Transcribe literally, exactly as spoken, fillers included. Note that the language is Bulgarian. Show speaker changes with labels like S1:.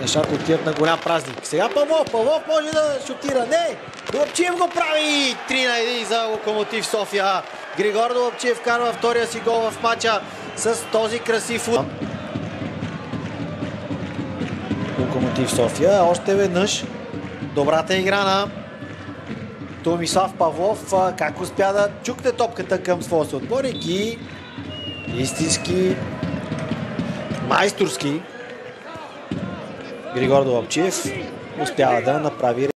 S1: нещата отиват на голям празник. Сега Павлов, Павлов може да шутира. Не! Долапчиев го прави! три на един за Локомотив София. Григор Долапчиев вкарва втория си гол в матча с този красив удар. Локомотив София. Още веднъж добрата игра на Томислав Павлов. Как успя да чукне топката към своя съотборник и истински майсторски Григор Долапчиев успява да направи